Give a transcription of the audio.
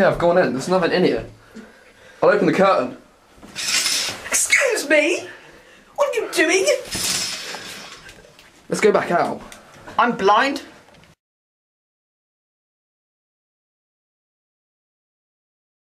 Okay, I've gone in. There's nothing in here. I'll open the curtain. Excuse me? What are you doing? Let's go back out. I'm blind.